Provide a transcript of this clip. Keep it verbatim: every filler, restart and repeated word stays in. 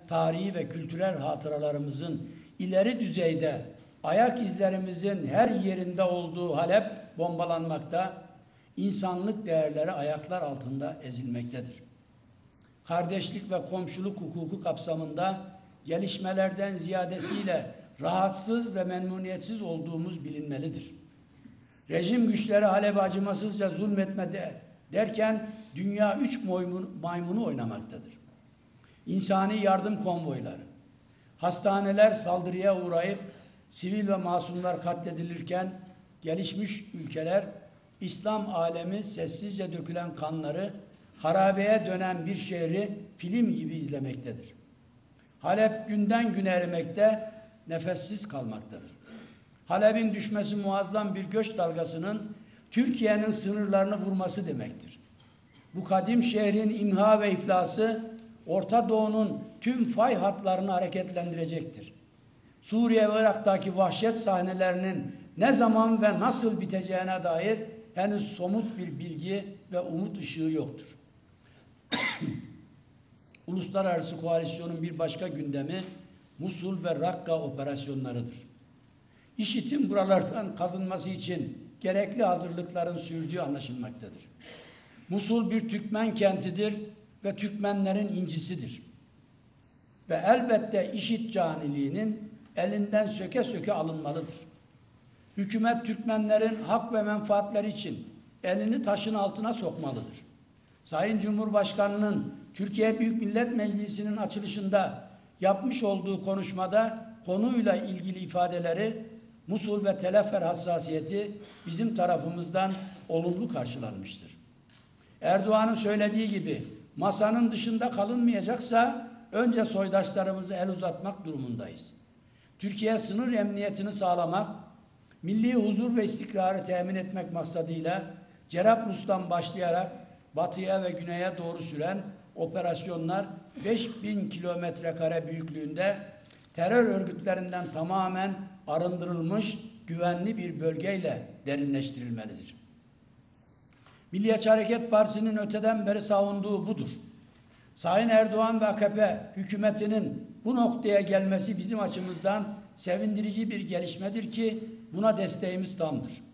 tarihi ve kültürel hatıralarımızın ileri düzeyde ayak izlerimizin her yerinde olduğu Halep bombalanmakta, insanlık değerleri ayaklar altında ezilmektedir. Kardeşlik ve komşuluk hukuku kapsamında gelişmelerden ziyadesiyle rahatsız ve memnuniyetsiz olduğumuz bilinmelidir. Rejim güçleri Halep'e acımasızca zulmetmede derken dünya üç maymunu oynamaktadır. İnsani yardım konvoyları, hastaneler saldırıya uğrayıp sivil ve masumlar katledilirken gelişmiş ülkeler İslam alemi sessizce dökülen kanları, harabeye dönen bir şehri film gibi izlemektedir. Halep günden güne erimekte, nefessiz kalmaktadır. Halep'in düşmesi muazzam bir göç dalgasının Türkiye'nin sınırlarını vurması demektir. Bu kadim şehrin imha ve iflası Orta Doğu'nun tüm fay hatlarını hareketlendirecektir. Suriye ve Irak'taki vahşet sahnelerinin ne zaman ve nasıl biteceğine dair henüz somut bir bilgi ve umut ışığı yoktur. Uluslararası koalisyonun bir başka gündemi Musul ve Rakka operasyonlarıdır. İŞİD'in buralardan kazınması için gerekli hazırlıkların sürdüğü anlaşılmaktadır. Musul bir Türkmen kentidir ve Türkmenlerin incisidir. Ve elbette İŞİD caniliğinin elinden söke söke alınmalıdır. Hükümet Türkmenlerin hak ve menfaatleri için elini taşın altına sokmalıdır. Sayın Cumhurbaşkanı'nın Türkiye Büyük Millet Meclisi'nin açılışında yapmış olduğu konuşmada konuyla ilgili ifadeleri Musul ve Telefer hassasiyeti bizim tarafımızdan olumlu karşılanmıştır. Erdoğan'ın söylediği gibi masanın dışında kalınmayacaksa önce soydaşlarımızı el uzatmak durumundayız. Türkiye sınır emniyetini sağlamak, milli huzur ve istikrarı temin etmek maksadıyla Cerablus'tan başlayarak batıya ve güneye doğru süren operasyonlar beş bin kilometre kare büyüklüğünde terör örgütlerinden tamamen arındırılmış güvenli bir bölgeyle derinleştirilmelidir. Milliyetçi Hareket Partisi'nin öteden beri savunduğu budur. Sayın Erdoğan ve A K P hükümetinin bu noktaya gelmesi bizim açımızdan sevindirici bir gelişmedir ki buna desteğimiz tamdır.